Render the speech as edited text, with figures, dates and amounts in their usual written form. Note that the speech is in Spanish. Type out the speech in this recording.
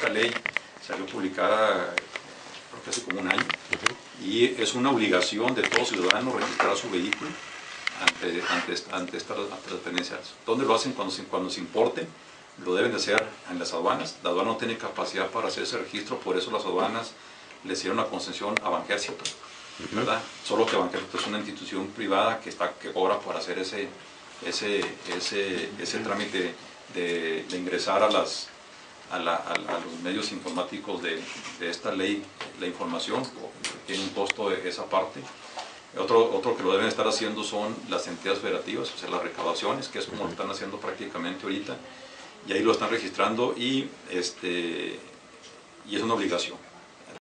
esta ley salió publicada creo que hace como un año, y es una obligación de todo ciudadano registrar su vehículo ante estas dependencias. ¿Dónde lo hacen? Cuando se importen, lo deben de hacer en las aduanas. La aduana no tiene capacidad para hacer ese registro, por eso las aduanas le hicieron la concesión a Banjército, ¿verdad? Solo que Banjército es una institución privada que cobra por hacer ese trámite de ingresar a los medios informáticos de esta ley, la información, tiene un costo de esa parte. Otro que lo deben estar haciendo son las entidades federativas, o sea, las recaudaciones, que es como lo están haciendo prácticamente ahorita, y ahí lo están registrando y es una obligación.